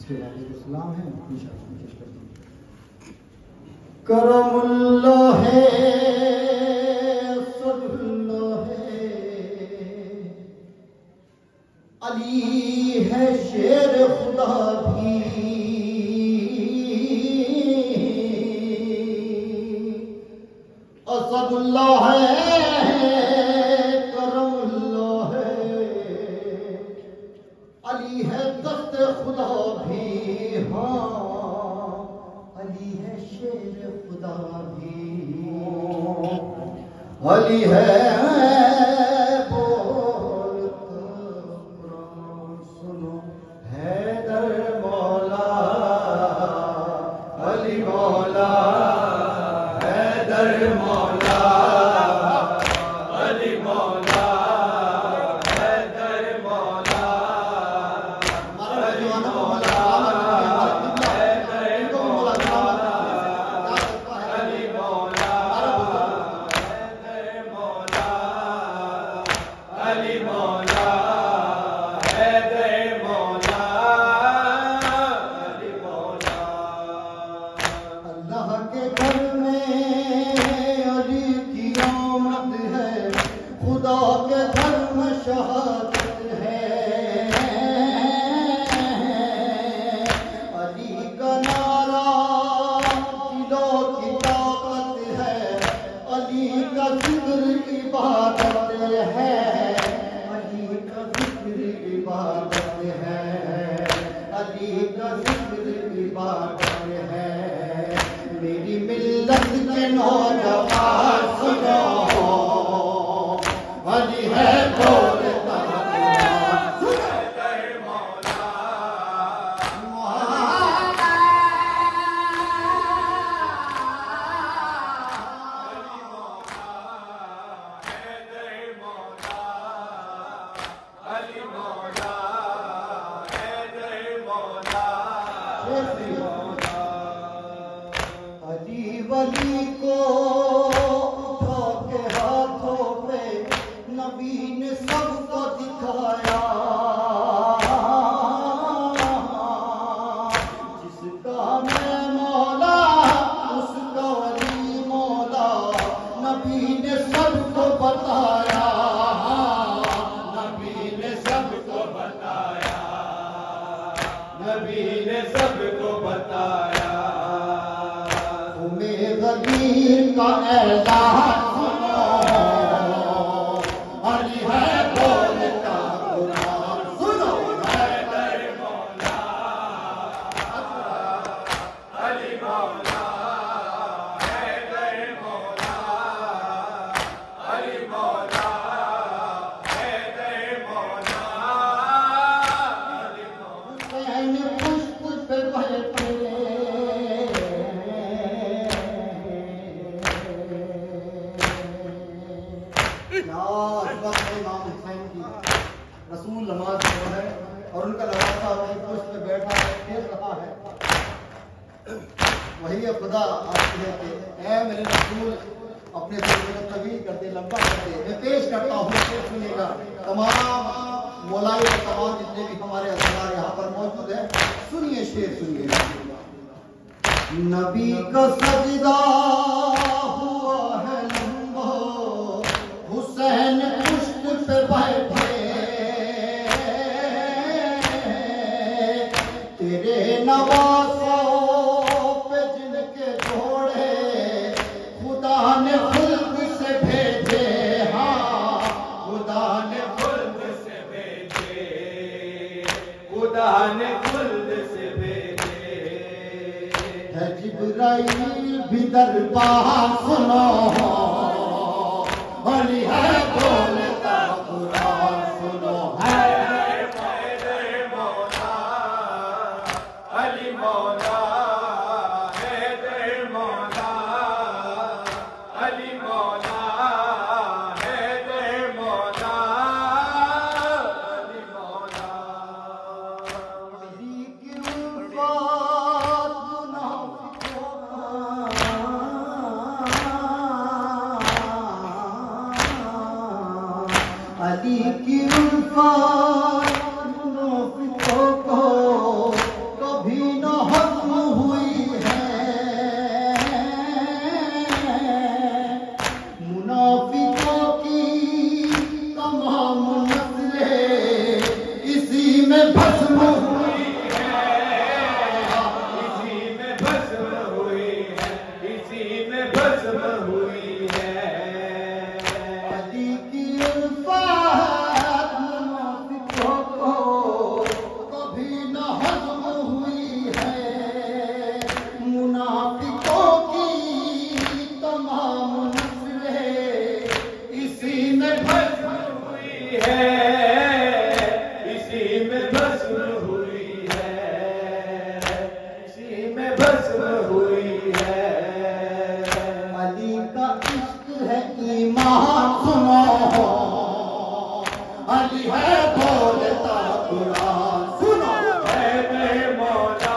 इसके बाद एक सलाम है इंशाअल्लाह पेश करता हूँ। करमुल्लाह है सदुल्लाह है अली है शेर खुदा भी असदुल्लाह है करमुल्लाह है अली है दस्त खुदा भी हाँ अली है शेर खुदा भी अली है सुनो हैदर मौला अली मौला हैदर मौला अली मौला हैदर मौला मेरी मिल्लत के नौजवान सुनो अली है बोलता वली को उठा के हाथों पे नबी ने सबको दिखाया जिसका मैं मौला उसका वली मौला नबी ने सबको बताया नबी ने सबको बताया नबी ने सबको बताया गदीर का ऐलान सुनो अली है बोलता कुरान सुनो हैदर मौला अली मौला हैदर मौला अली मौला हैदर मौला अली मौला पुष्प पे बैठे रसूल नमाज पढ़ है और उनका नवासा पुष्प पे बैठा है खेल रहा है वही खुदा आती है कि ऐ मेरे रसूल अपने दिल को तवील करते लंबा करते मैं पेश करता हूँ सुनिएगा तमाम मौलाई और तमाम जितने भी हमारे असरार यहाँ पर मौजूद है सुनिए शेर सुनिए नबी का सजदा हुआ है लंबा हुसैन पुष्प पे बैठे तेरे नवासों पे जिनके जोड़े खुदा ने खुल्द से भेजे हाँ खुदा ने खुल्द से भेजे खुदा ने खुल्द से भेजे है जिब्राइल भी दरबार सुनो अली है बोलता कुरान सुनो है अली मौला हैदर मौला अली मौला हैदर मौला अली मौला अली की उल्फत अली की उल्फत मुनाफिकों को हज़म हुई है, मुनाफिकों की तमाम नस्लें इसी में भस्म हुई है, इसी में भस्म हुई है, इसी में भस्म हुई है। अली का इश्क है ईमान सुनो, अली है बोलता कुरान सुनो, है मौला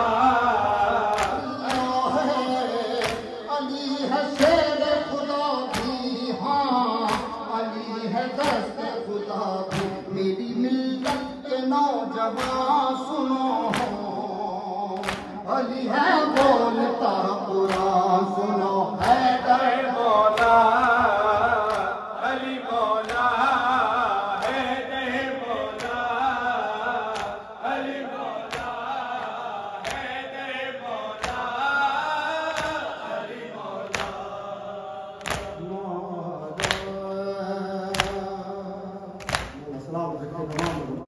अली है शेर खुदा भी, हाँ अली है दस्त खुदा भी। मेरी मिल्लत के नौजवान सुनो, अली है बोलता कुरान सुनो।